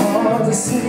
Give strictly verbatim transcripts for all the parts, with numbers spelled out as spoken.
hard to see.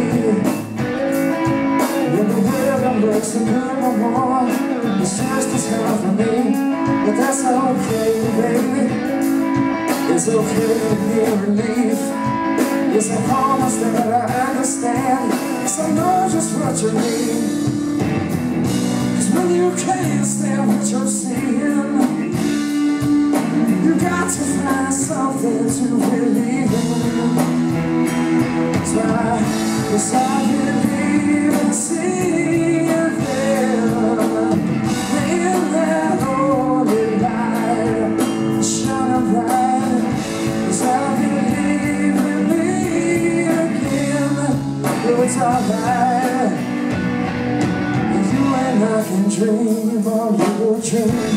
When the weather looks a little warm, it's just as hard for me. But that's okay, baby. It's okay to be relief. It's a promise that I understand, 'cause I know just what you mean. 'Cause when you can't stand what you're seeing, you got to find something to believe in. So I, yes, I believe in seeing them in that holy light, shining bright. Yes, I believe in me again. It's alright. You and I can dream a little dream.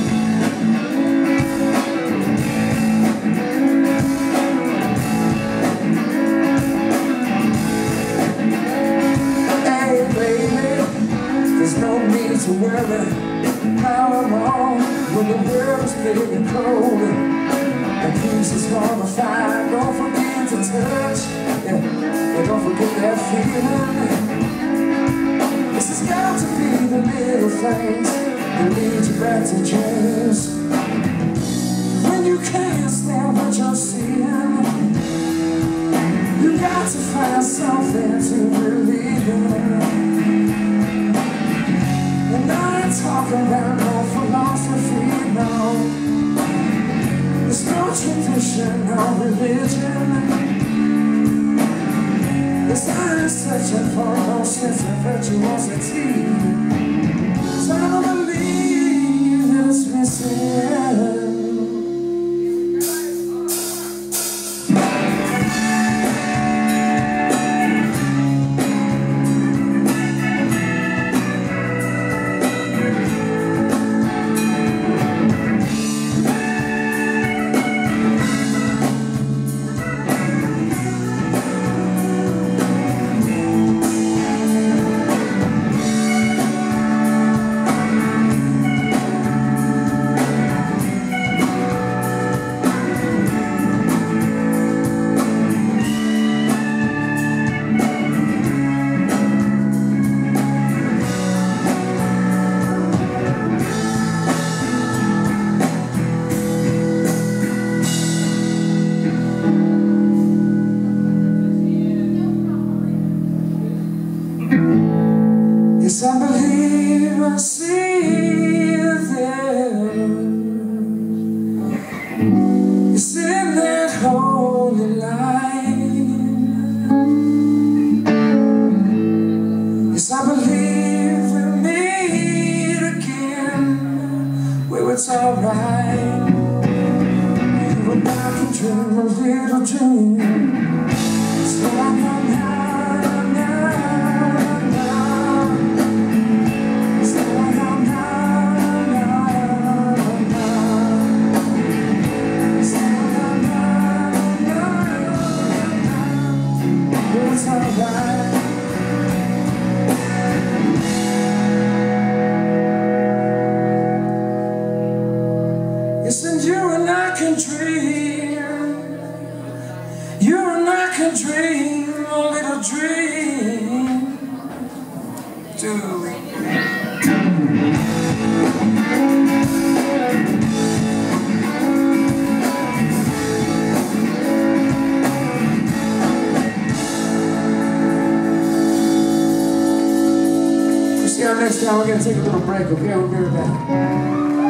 To worry how I'm on when the world's getting cold and peace is gonna find. Don't forget to touch, yeah, yeah, don't forget that feeling. This has got to be the little things that lead you back to dreams. When you can't stand what you're seeing, you got to find something to believe in. And I ain't talking about no philosophy, no. There's no tradition, no religion. Yes, I ain't searching for no sense of virtuosity. So I don't believe it's missing. Yes, I believe I see them. It's in that holy light. Yes, I believe we meet again where it's alright. You and I can dream a little dream. So I come high. Yes, and you and I can dream. You and I can dream a little dream too. See you next time. We're going to take a little break, okay? We'll be right back.